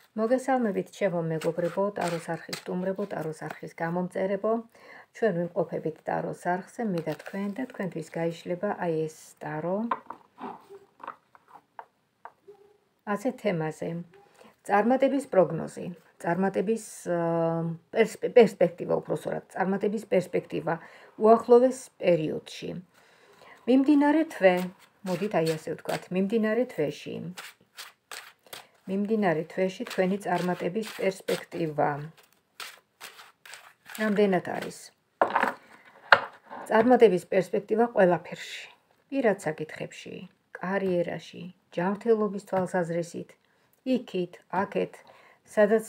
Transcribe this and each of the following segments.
მოგესალმებით ჩემო მეგობრებო, ტაროს არხის სტუმრებო, ტაროს არხის გამომწერებო. ჩვენ ვიმყოფებით ტაროს არხზე, მე და თქვენთვის გაიშლება აი ეს ტარო. ასე თემაზე. წარმატების პროგნოზი, წარმატების პერსპექტივა, უпроსტად, წარმატების პერსპექტივა უახლოვეს პერიოდში. მიმდინარე თვე, მოდით აი ასე ვთქვათ, მიმდინარე თვეში. მიმდინარე თვეში თქვენი წარმატების პერსპექტივა. რამდენად არის? წარმატების პერსპექტივა ყველაფერში. პირად საკითხებში, კარიერაში, ჯანმრთელობის თვალსაზრისით, იქით, აქეთ, სადაც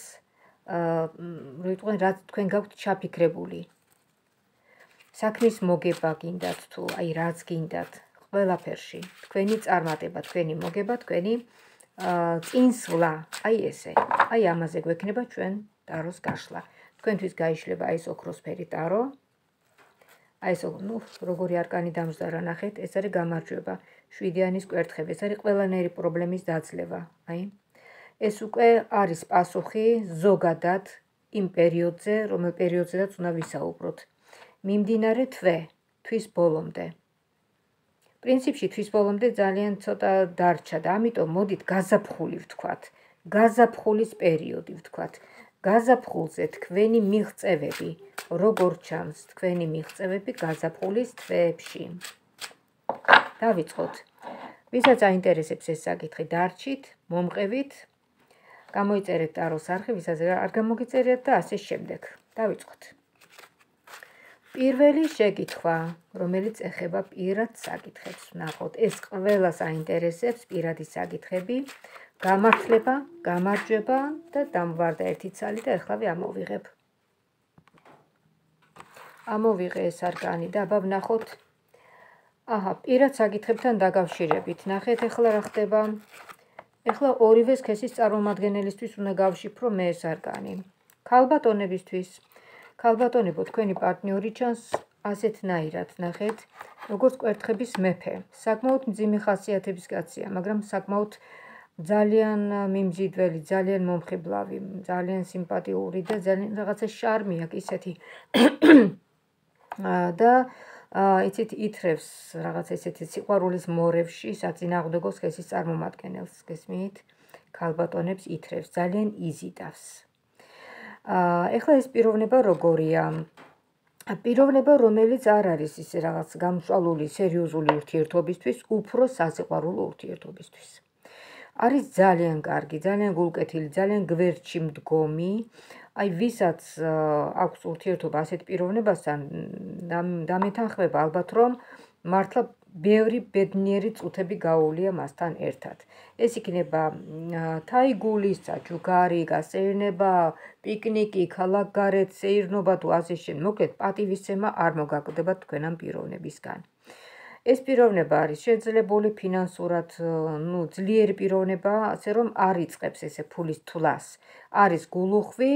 რაც თქვენ გაქვთ ჩაფიქრებული. საქმის მოგება გინდათ თუ აი რაც გინდათ, ყველაფერში. თქვენი წარმატება, თქვენი მოგება, თქვენი წინსვლა, აი ესე. აი ამაზე გვექნება ჩვენ ტაროს გაშლა. თქვენთვის გაიშლება აი ეს ოქროსფერი ტარო. აი ეს, როგორი არკანი დამждარა ნახეთ, ეს არის გამარჯვება, 7-იანის კვერთხები, ეს არის ყველანაირი პრობლემის დაძლევა. აი, ეს უკვე არის პასუხი ზოგადად იმ პერიოდზე, რომელ პერიოდზედაც უნდა ვისაუბროთ. მიმდინარე თვე, თვის ბოლომდე. პრინციპში თვის ბოლომდე ძალიან ცოტა დარჩა და ამიტომ მოდით გაზაფხული ვთქვათ. გაზაფხულის პერიოდი ვთქვათ. გაზაფხულზე თქვენი მიღწევები, როგორ ჩანს თქვენი მიღწევები გაზაფხულის თვეებში. დავიწყოთ. ვისაც აინტერესებს ეს საკითხი, დარჩით, მომყევით, გამოიწერეთ ტაროს არხი, ვისაც არ გამოგიწერეთ და ასე შემდეგ. დავიწყოთ. პირველი შეკითხვა, რომელიც ეხება პირად საკითხებს, ნახოთ, ეს ყველას აინტერესებს პირადი საკითხები, გამართლება, გამარჯვება და დამვარდა ერთი ცალი და ეხლა ამოვიღებ. ამოვიღე ეს არკანი და აბა ვნახოთ. აჰა, პირად საკითხებთან დაკავშირებით. ნახეთ ეხლა რა ხდება. ეხლა ორივე სქესის წარმომადგენელისთვის უნდა გავშიფრო მე ეს არკანი. ქალბატონებისთვის. ქალბატონებო, თქვენი პარტნიორი ჩანს ასეთნაირად, ნახეთ, როგორც კვერთხების მეფე. საკმაოდ მძიმე ხასიათების კაცია, მაგრამ საკმაოდ ძალიან მიმზიდველი, ძალიან მომხიბლავი, ძალიან სიმპათიური და ძალიან რაღაცა შარმი აქვს ისეთი. და იცით ითრევს რაღაც ესეთი სიყვარულის მორევში საწინააღმდეგო სქესის წარმომადგენელს, გესმით? ქალბატონებს ითრევს, ძალიან იზიდავს. ეხლა ეს პიროვნება როგორია? პიროვნება, რომელიც არ არის ისე რაღაც გამსვალული სერიოზული ურთიერთობისთვის, უფრო სასიყვარულო ურთიერთობისთვის. არის ძალიან კარგი, ძალიან გულკეთილი, ძალიან გვერდში მდგომი. აი, ვისაც აქვს ურთიერთობა ასეთ პიროვნებასთან, დამეთანხმება ალბათ, რომ მართლა ბევრი ბედნიერი წუთები გაუვლია მასთან ერთად. ეს იქნება თაიგულისა, ჯუგარი, გასეირნება, პიკნიკი, ქალაქგარეთ, სეირნობა თუ ასე შემდეგ. მოკლედ, პატივისცემა არ მოგაკვდება თქვენ ამ პიროვნებისგან. ეს პიროვნება არის შეძლებული ფინანსურად, ძლიერი პიროვნება, ასე რომ არ იწყებს ესე ფულის თვლას. არის გულუხვი,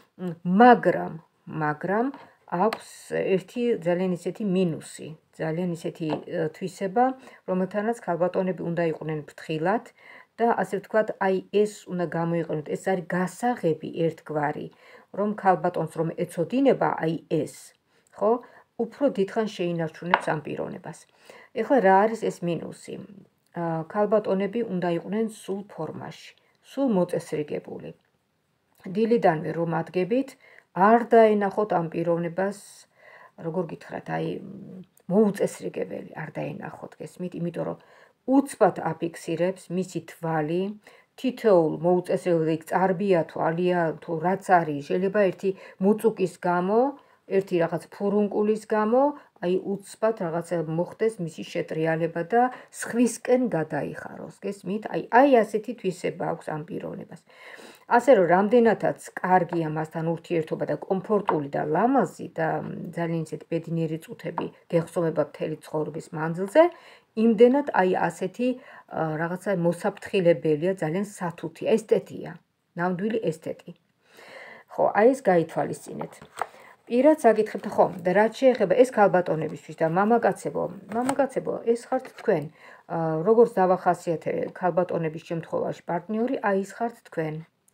მაგრამ აქვს ერთი ძალიან ისეთი მინუსი, ძალიან ისეთი თვისება, რომელთანაც ქალბატონები უნდა იყვნენ ფრთხილად და ასე ვთქვათ, აი ეს უნდა გამოიყენოთ, ეს არის გასაღები ერთგვარი, რომ ქალბატონს რომ ეცოდინება აი ეს, ხო? უფრო დიდხანს შეინარჩუნებს ამ პიროვნებას. ეხლა რა არის ეს მინუსი? ქალბატონები უნდა იყვნენ სულ ფორმაში, სულ მოწესრიგებული. დილიდანვე რომ ადგებით, არ დაენახოთ ამ პიროვნებას, როგორ გითხრათ, აი მოუწესრიგებელი არ დაენახოთ, გესმით, იმიტომ რომ უცბად აფიქსირებს მისი თვალი, თითოეულ მოუწესრიგებელ წარბია თუ ალია თუ რაც არის, შეიძლება ერთი მუწუკის გამო, ერთი რაღაც ფურუნკულის გამო, აი უცბად რაღაცა მოხდეს მისი შეტრიალება და სხვისკენ გადაიხაროს, გესმით? აი ასეთი თვისება აქვს ამ პიროვნებას. ასე რომ რამდენადაც კარგია მასთან ურთიერთობა და კომფორტული და ლამაზი და ძალიან ისეთი ბედნიერი წუთები გეხსოვება მთელი ცხოვრების მანძილზე, იმდენად აი ასეთი რაღაცა მოსაფრთხილებელია, ძალიან სათუთია, ესთეტია, ნამდვილი ესთეტი. ხო, აი ეს გაითვალისწინეთ. პირად საკითხებთან, ხო, და რაც შეეხება ეს ქალბატონებისთვის და მამაკაცებო, ეს ხართ თქვენ. როგორც დავახასიათე ქალბატონების შემთხვევაში პარტნიორი, აი ეს ხართ თქვენ.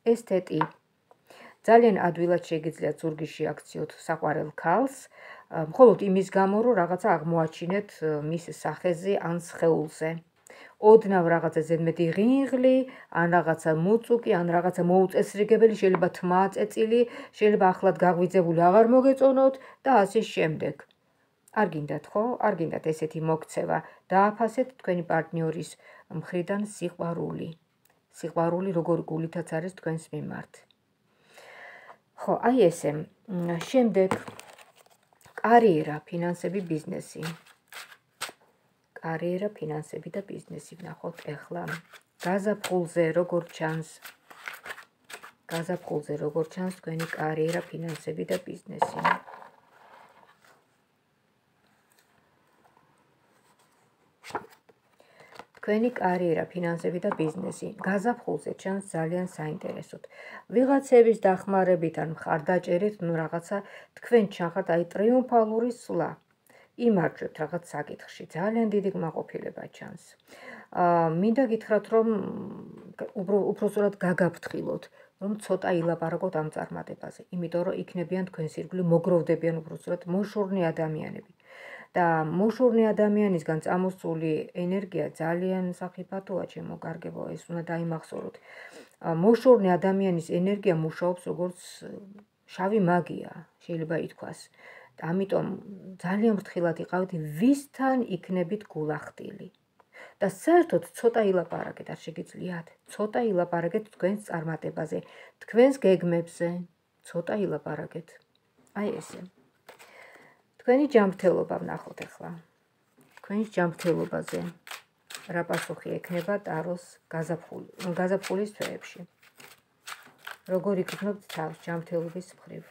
ესთეტი. ძალიან ადვილად შეგიძლიათ ზურგი შეაქციოთ საყვარელ ქალს, მხოლოდ იმის გამო, რომ რაღაცა აღმოაჩინეთ მის სახეზე ან სხეულზე. ოდნავ რაღაცა ზედმეტი ღინღლი, ან რაღაცა მუწუკი, ან რაღაცა მოუწესრიგებელი, შეიძლება თმა წეწილი, შეიძლება ახლად გაღვიძებული აღარ მოგეწონოთ და ასე შემდეგ. არ გინდათ, ხო? არ გინდათ ესეთი მოქცევა. დააფასეთ თქვენი პარტნიორის მხრიდან სიყვარული. სიყვარული როგორი გულითაც არის თქვენს მიმართ. ხო, აი ესე. შემდეგ კარიერა, ფინანსები, ბიზნესი. კარიერა, ფინანსები და ბიზნესი. ვნახოთ ეხლა გაზაფხულზე როგორ ჩანს. გაზაფხულზე როგორ ჩანს თქვენი კარიერა, ფინანსები და ბიზნესი. თქვენი კარიერა, ფინანსები და ბიზნესი გაზაფხულზე ჩანს ძალიან საინტერესოდ. ვიღაცების დახმარებით ან მხარდაჭერით, რაღაცა თქვენ ჩანხართ აი ტრიუმფალური სვლა. იმარჯვებთ რაღაც საკითხში, ძალიან დიდი კმაყოფილება ჩანს. მინდა გითხრათ, რომ უпроსტად გაგაფრთხილოთ, რომ ცოტა ილაპარაკოთ ამ წარმატებაზე, იმიტომ რომ იქნებიან თქვენს ირგვლივ მოგროვდებიან უпроსტად მოშორნე ადამიანები. და მოშორნე ადამიანისგან წამოსული ენერგია ძალიან სახიფათოა, ჩემო კარგებო, ეს უნდა დაიმახსოვროთ. მოშორნე ადამიანის ენერგია მუშაობს როგორც შავი მაგია, შეიძლება ითქვას. ამიტომ ძალიან ფრთხილად იყავით, ვისთან იქნებით გულახდილი. და საერთოდ ცოტა ილაპარაკეთ, არ შეგიძლიათ? ცოტა ილაპარაკეთ თქვენს წარმატებაზე, თქვენს გეგმებზე, ცოტა ილაპარაკეთ. აი ესე. თქვენი ჯანმრთელობა ვნახოთ ახლა. თქვენი ჯანმრთელობაზე რა პასუხი ექნება ტაროს გაზაფხულის თვეებში. როგორ იგრძნობთ თავს ჯანმრთელობის მხრივ?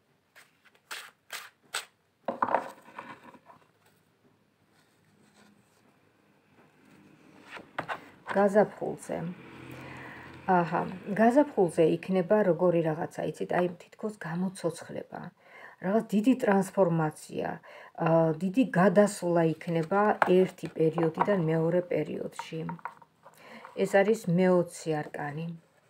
გაზაფხულზე. აჰა, გაზაფხულზე იქნება როგორი რაღაცა, იცით, აი თითქოს გამოცოცხლება. რაღაც დიდი ტრანსფორმაცია, დიდი გადასვლა იქნება ერთი პერიოდიდან მეორე პერიოდში. ეს არის მე-20 არკანი.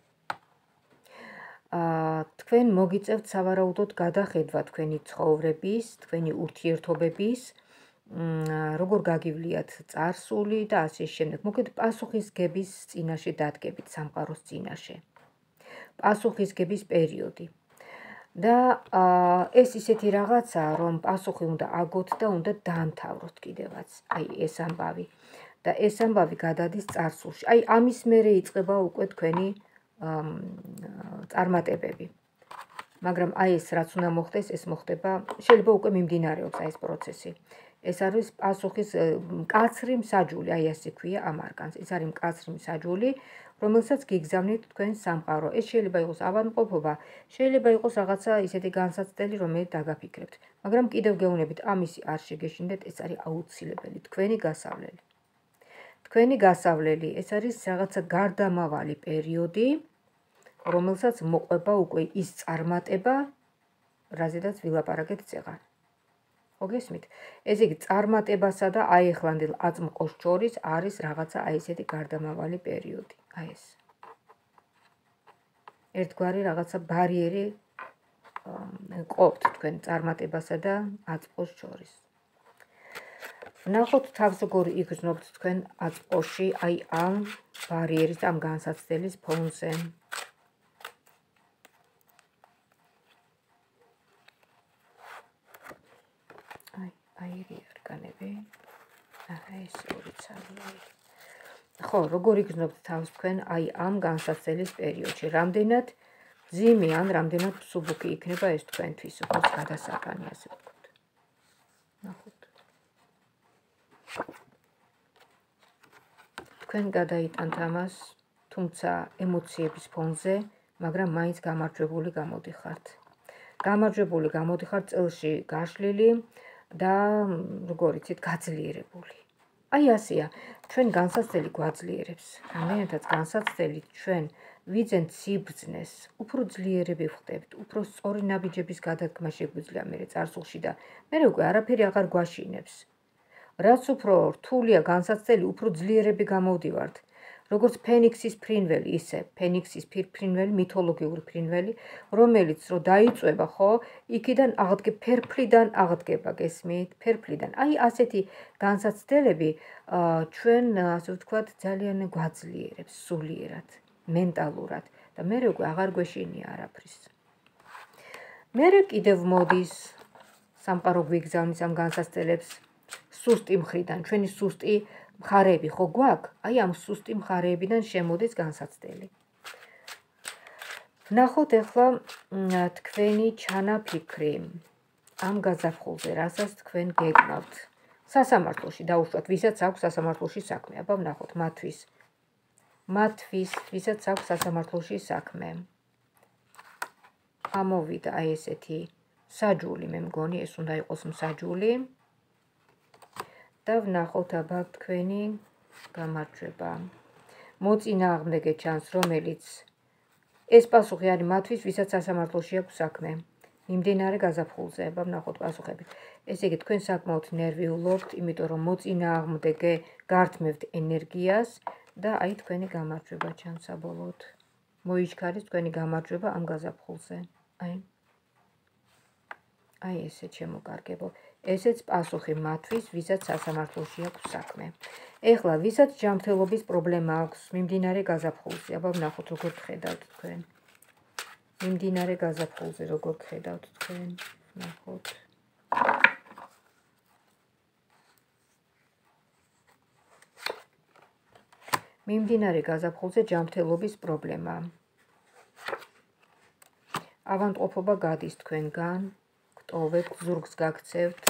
თქვენ მოგიწევთ სავარაუდოდ გადახედვა თქვენი ცხოვრების, თქვენი ურთიერთობების, როგორ გაგივლიათ წარსული და ასე შემდეგ. მოგეთ პასუხისგების წინაშე დადგებით სამყაროს წინაშე. პასუხისგების პერიოდი. და ეს ისეთი რაღაცაა, რომ პასუხი უნდა აგოთ და უნდა დაამთავროთ კიდევაც. აი ეს ამბავი. და ეს ამბავი გადადის წარსულში. აი ამის მერე იწყება უკვე თქვენი წარმატებები. მაგრამ აი ეს რაც უნდა მოხდეს, ეს მოხდება, შეიძლება უკვე მიმდინარეობს აი ეს პროცესი. ეს არის პასუხის მკაცრი მსაჯული, აი ასე ქვია ამ არკანს. ეს არის მკაცრი მსაჯული, რომელსაც გიგზავნით თქვენ სამყარო. ეს შეიძლება იყოს ავადმყოფობა, შეიძლება იყოს რაღაცა ისეთი განსაცდელი, რომელიც დაგაფიქრებთ. მაგრამ კიდევ გეუბნებით, ამისი არ შეგეშინდეთ, ეს არის აუცილებელი, თქვენი გასავლელი. თქვენი გასავლელი, ეს არის რაღაცა გარდამავალი პერიოდი, რომელსაც მოყვება უკვე ის წარმატება, რაზედაც ვილაპარაკეთ წეღან. მოგესმით? ესე იგი, წარმატებასა და აიახლანდელ აწმყოს შორის არის რაღაცა აი ესეთი გარდამავალი პერიოდი. აი ეს. ერთგვარი რაღაცა ბარიერი ყოფთ თქვენ წარმატებასა და აწმყოს შორის. ვნახოთ თავს როგორ იგრძნობთ თქვენ აწმყოში აი ამ ბარიერის, ამ განსაცდელის ფონზე. აირი არკანები. აჰა, ეს ორი ცალია. ხო, როგორ იგრძნობთ თავს თქვენ აი ამ განსაცდელის პერიოდში? რამდენად ძიმი ან რამდენად მსუბუქი იქნება ეს თქვენთვის, როგორც გადასაკანი, ასე ვთქვათ. ნახოთ. თქვენ გადაიტანთ ამას, თუმცა ემოციების ფონზე, მაგრამ მაინც გამარჯვებული გამოდიხართ. გამარჯვებული გამოდიხართ წელში გაშლილი და როგორ იცით, გაძლიერებული. აი ასეა, ჩვენ განსაცდელი გვაძლიერებს. რამდენადაც განსაცდელი ჩვენ ვიძენთ სიბრძნეს, უფრო ძლიერები ვხდებით, უფრო სწორი ნაბიჯების გადადგმა შეგვიძლია მერე წარსულში და მერე უკვე არაფერი აღარ გვაშინებს. რაც უფრო რთულია განსაცდელი, უფრო ძლიერები გამოვდივართ. როგორც ფენიქსის ფრინველი, ისე ფენიქსის ფრინველი, მითოლოგიური ფრინველი, რომელიც რო დაიწვება, ხო, იქიდან ფერფლიდან აღდგება, გესმით? ფერფლიდან. აი ასეთი განსაცდელები ჩვენ, ასე ვთქვათ, ძალიან გვაძლიერებს სულიერად, მენტალურად და მე უკვე აღარ გვეშინია არაფრის. მე კიდევ მოდის სამყარო გვიგზავნის ამ განსაცდელებს სუსტი მხრიდან, ჩვენი სუსტი მხარეები ხო გვაქვს? აი ამ სუსტი მხარეებიდან შემოდის განსაცდელი. ვნახოთ ახლა თქვენი ჩანაფიქრი ამ გაზაფხულზე, რასაც თქვენ გეკნავთ. სასამართლოში დაუშვათ, ვისაც აქვს სასამართლოში საქმე. აბა ვნახოთ მათთვის, ვისაც აქვს სასამართლოში საქმე. ამოვიდა აი ესეთი საჯული, მე მგონი ეს უნდა იყოს მსაჯული. და ვნახოთ აბა თქვენი გამარჯვება. მოწინააღმდეგე ჩანს, რომელიც ეს პასუხი არის მათთვის, ვისაც სასამართლოში აქვს საქმე. მიმდინარე გაზაფხულზე, აბა ვნახოთ პასუხები. ესე იგი, თქვენ საკმაოდ ნერვიულობთ, იმიტომ რომ მოწინააღმდეგე გართმევთ ენერგიას და აი თქვენი გამარჯვება ჩანს საბოლოოდ. მოიჩქარეს თქვენი გამარჯვება ამ გაზაფხულზე. აი ესე შემოკარგებო. ესეც პასუხი მათთვის, ვისაც სასამართლოში აქვს საქმე. ეხლა, ვისაც ჯანმრთელობის პრობლემა აქვს მიმდინარე გაზაფხულზე, აბა ვნახოთ როგორ ხედავთ თქვენ. მიმდინარე გაზაფხულზე როგორ ხედავთ თქვენ, ვნახოთ. მიმდინარე გაზაფხულზე ჯანმრთელობის პრობლემა. ავადმყოფობა გადის თქვენგან, გტოვებთ, ზურგს გაქცევთ,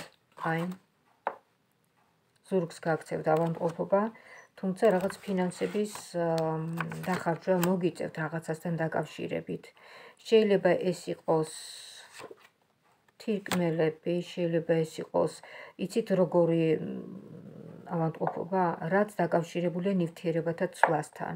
ზურგს გაქცევთ ავადმყოფობა, თუმცა რაღაც ფინანსების დახარჯვა მოგიწევთ რაღაცასთან დაკავშირებით. შეიძლება ეს იყოს თირკმელები, შეიძლება ეს იყოს, იცით როგორი ავადმყოფობა, რაც დაკავშირებულია ნივთიერებათა ცვლასთან.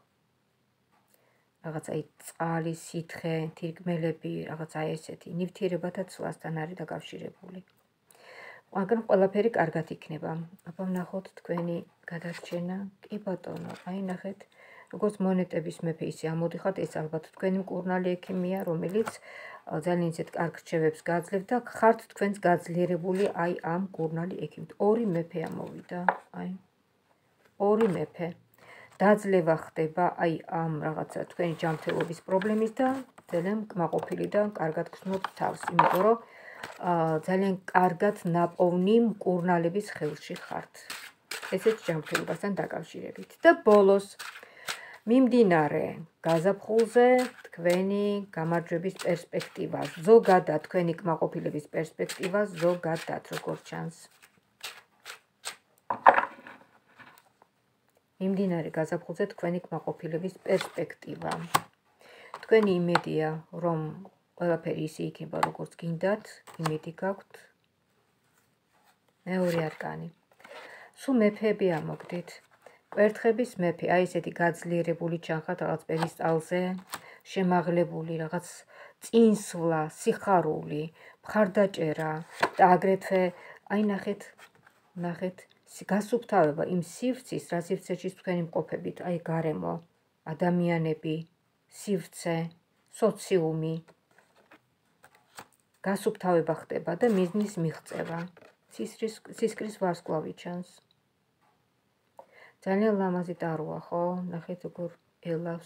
რაღაც აი წყალი, სითხე, თირკმელები, რაღაც აი ესეთი ნივთიერებათა ცვლასთან არის დაკავშირებული. მაგრამ ყველაფერი კარგად იქნება. აბა ვნახოთ თქვენი გადარჩენა. კი ბატონო, აი ნახეთ, როგორც მონეტების მეფე ისე ამოდიხართ, ეს ალბათ თქვენი მკურნალი ექიმია, რომელიც ძალიან ისეთ კარგ რჩევებს გაძლევთ და ხართ თქვენს გაძლიერებული აი ამ მკურნალი ექიმით. ორი მეფე ამოვიდა, ორი მეფე. დაძლევა ხდება აი ამ რაღაცა თქვენი ჯანმრთელობის პრობლემის და ძალიან კმაყოფილი და კარგად გრძნობთ თავს, იმიტომ რომ ძალიან კარგად ნაპოვნი მკურნალების ხელში ხართ. ესეც ჯანმრთელობასთან დაკავშირებით. და ბოლოს მიმდინარე გაზაფხულზე თქვენი გამარჯვების პერსპექტივა, ზოგადად თქვენი კმაყოფილების პერსპექტივა, ზოგადად როგორ ჩანს. მიმდინარე გაზაფხულზე თქვენი კმაყოფილების პერსპექტივა. თქვენი იმედია, რომ ყველაფერი ისე იქნება, როგორც გინდათ, იმედი გაქვთ. მეორე არკანი. სულ მეფეები ამოგდით. კვერთხების მეფე, აი ესეთი გაძლიერებული ჩანხართ რაღაც პედესტალზე, შემაღლებული, რაღაც წინსვლა, სიხარული, მხარდაჭერა და აგრეთვე აი ნახეთ, გასუფთავება იმ სივრცის, რა სივრცეშიც თქვენი მყოფებით, აი გარემო, ადამიანები, სივრცე, სოციუმი. გასუფთავება ხდება და მიზნის მიღწევა. სისკრის ვარსკვლავი ჩანს. ძალიან ლამაზი ტაროა, ხო? ნახეთ როგორ ელავს.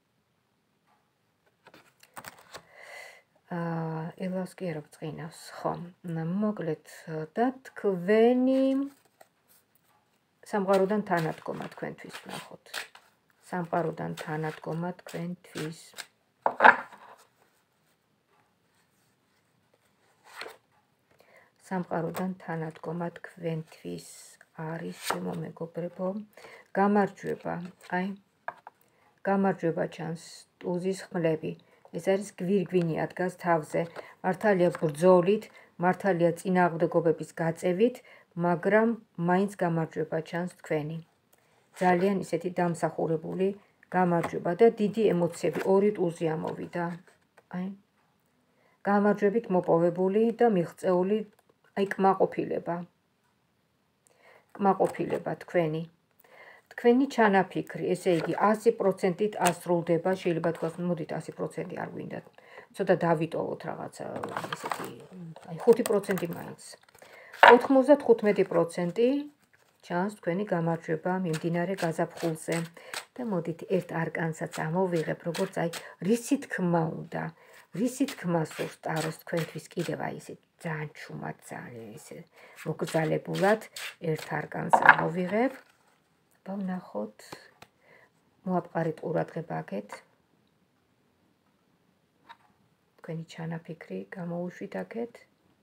ელავს კი არა ბრწყინავს, ხო. მოკლედ და თქვენი სამყაროდან თანადგომა თქვენთვის ვნახოთ. სამყაროდან თანადგომა თქვენთვის. სამყაროდან თანადგომა თქვენთვის არის, ჩემო მეგობრებო, გამარჯვება, გამარჯვება ჩანს, ტუზის ხმლები. ეს არის გვირგვინი ადგას თავზე, მართალია ბრძოლით, მართალია წინააღმდეგობების გაწევით, მაგრამ მაინც გამარჯვება ჩანს თქვენი. ძალიან ისეთი დამსახურებული გამარჯვება და დიდი ემოციები, ორი ტუზი ამოვიდა. გამარჯვებით მოპოვებული და მიღწეული კმაყოფილება. კმაყოფილება თქვენი. თქვენი ჩანაფიქრი, ესე იგი 100%-ით ასრულდება, შეიძლება თქვას, მოდით 100% არ გვინდა. ცოტა დავიტოვოთ რაღაცა, ესეთი, აი 5% მაინც. 95% ჩანს თქვენი გამარჯვება მიმდინარე გაზაფხულზე და მოდით ერთ არკანსაც ამოვიღებ, როგორც აი რისი თქმა უნდა, რისი თქმა სურს ტაროს თქვენთვის კიდევ აი ესე ძალიან ჩუმად, ძალიან ესე მოგზალებულად ერთ არკანს ამოვიღებ. ვნახოთ, მოაპყარეთ ყურადღება აქეთ. თქვენი ჩანაფიქრი გამოუშვით აქეთ.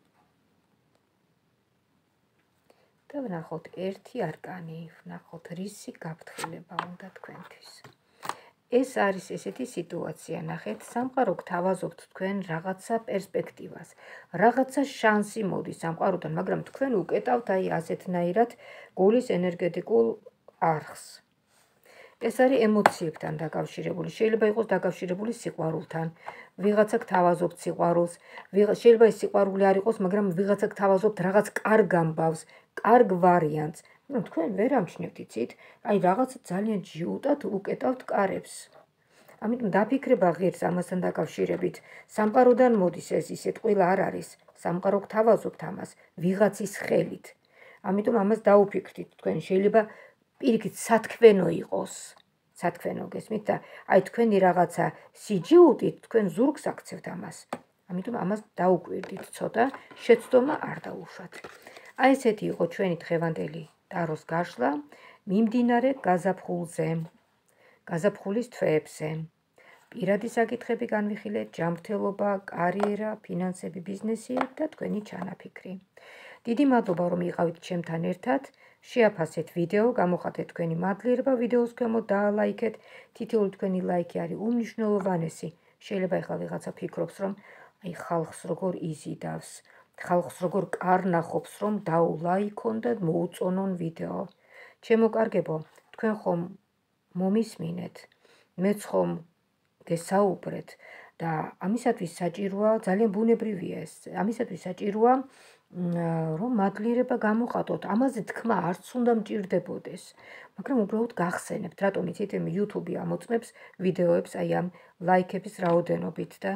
და ვნახოთ ერთი არკანი, ვნახოთ რისი გაფრთხილება უნდა თქვენთვის. ეს არის ესეთი სიტუაცია, ნახეთ, სამყარო გთავაზობთ თქვენ რაღაცა პერსპექტივას, რაღაცა შანსი მოდის სამყაროდან, მაგრამ თქვენ უკეტავთ აი ასეთნაირად გულის ენერგეტიკულ არხს. ეს არის ემოციებთან დაკავშირებული, შეიძლება იყოს დაკავშირებული სიყვარულთან, ვიღაცა გთავაზობთ სიყვარულს, შეიძლება ეს სიყვარული არ იყოს, მაგრამ ვიღაცა გთავაზობთ რაღაც კარგ ამბავს, კარგ ვარიანტს, მაგრამ თქვენ ვერ ამჩნევთ, იცით? აი რაღაცა ძალიან ჯიუტად უკეტავთ კარებს. ამიტომ დაფიქრება ღირს ამასთან დაკავშირებით, სამყაროდან მოდის ეს ისეთ ყველა არ არის, სამყარო გთავაზობთ ამას ვიღაცის ხელით. ამიტომ ამას დაუფიქრდით თქვენ, შეიძლება პირიქით სათქმენო იყოს, სათქმენო გესმით და აი თქვენი რაღაცა სიჯიუტით თქვენ ზურგს აქცევთ ამას. ამიტომ ამას დაუკვირდით ცოტა, შეცდომა არ დაუშვათ. აი ესეთი იყო ჩვენი დღევანდელი ტაროს გაშლა მიმდინარე გაზაფხულზე, გაზაფხულის თვეებზე. პირადი საკითხები განვიხილეთ, ჯანმრთელობა, კარიერა, ფინანსები, ბიზნესი და თქვენი ჩანაფიქრი. დიდი მადლობა რომ იყავით ჩემთან ერთად. შეაფასეთ ვიდეო, გამოხატეთ თქვენი მადლიერება ვიდეოს ქვემოთ, დაალაიქეთ. თითოეული თქვენი ლაიქი არის უმნიშვნელოვანესი. შეიძლება ახლა ვიღაცა ფიქრობს, რომ აი ხალხს როგორ იზიდავს, ხალხს როგორ კარნახობს, რომ დაულაიქონ და მოუწონონ ვიდეო. ჩემო კარგებო, თქვენ ხომ მომისმინეთ, მეც ხომ გესაუბრეთ და ამისათვის საჭიროა, ძალიან ბუნებრივია ეს, ამისათვის საჭიროა რომ მადლიერება გამოხატოთ, ამაზე თქმა არც უნდა მჭირდებოდეს, მაგრამ უბრალოდ გახსენებთ, რატომ იცით, YouTube ამოწმებს ვიდეოებს აი ამ ლაიქების რაოდენობით და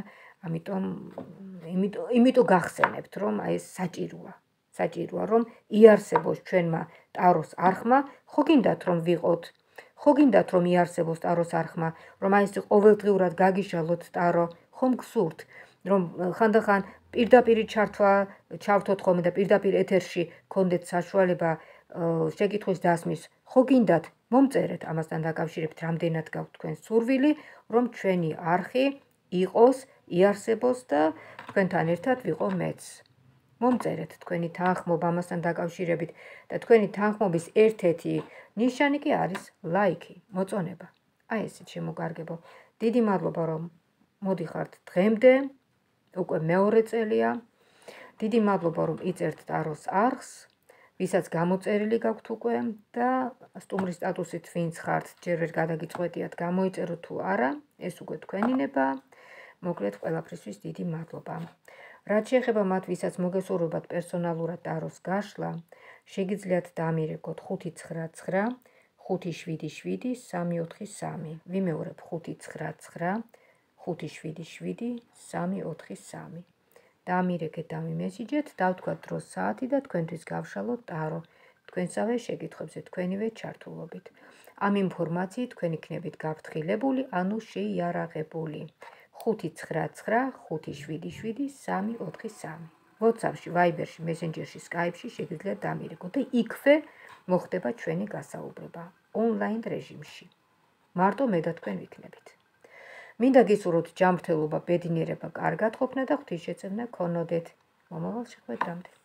იმიტომ გახსენებთ, რომ აი ეს საჭიროა, რომ იარსებოს ჩვენმა ტაროს არხმა, ხო გინდათ რომ ვიყოთ, ხო გინდათ რომ იარსებოს ტაროს არხმა, რომ აი ეს ყოველდღიურად გაგიშალოთ ტარო, ხომ გსურთ, რომ ხანდახან პირდაპირ ჩავთოთ ხოლმე და პირდაპირ ეთერში გქონდეთ საშუალება შეკითხვის დასმის, ხო გინდათ მომწერეთ ამასთან დაკავშირებით, რამდენად გაქვთ თქვენ სურვილი, რომ ჩვენი არხი იყოს, იარსებოს და თქვენთან ერთად ვიყო მეც. მომწერეთ თქვენი თანხმობა ამასთან დაკავშირებით და თქვენი თანხმობის ერთ-ერთი ნიშანი კი არის ლაიქი, მოწონება. აი ესეც შემოგარგებო. დიდი მადლობა რომ მოდიხართ დღემდე, უკვე მეორე წელია. დიდი მადლობა რომ იწერთ ტაროს არხს, ვისაც გამოწერილი გაქვთ უკვე და სტუმრის სტატუსით ვინც ხართ, ჯერ ვერ გადაგიწყვეტიათ გამოიწეროთ თუ არა, ეს უკვე თქვენი ნება. მოკლედ ყველაფრისთვის დიდი მადლობა. რაც შეეხება მათ, ვისაც მოგესურვებათ პერსონალურად ტაროს გაშლა, შეგიძლიათ დამირეკოთ 599 577 343. ვიმეორებ 599 577 343. დამირეკეთ, დამიმესიჯეთ, დავთქვათ დროს საათი და თქვენთვის გავშალოთ ტარო. თქვენსავე შეკითხვებზე თქვენივე ჩართულობით. ამ ინფორმაციით თქვენ იქნებით გაფრთხილებული, ანუ შეიარაღებული. 599 577 343. WhatsApp-ში, Viber-ში, Messenger-ში, Skype-ში შეგიძლიათ დამირეკოთ და იქვე მოხდება ჩვენი გასაუბრება ონლაინ რეჟიმში. მარტო მე და თქვენ ვიქნებით. მინდა გისურვოთ ჯანმრთელობა, ბედნიერება, კარგად ყოფნა და ღვთისშეწევნა გქონოდეთ. მომავალ შეხვედრამდე.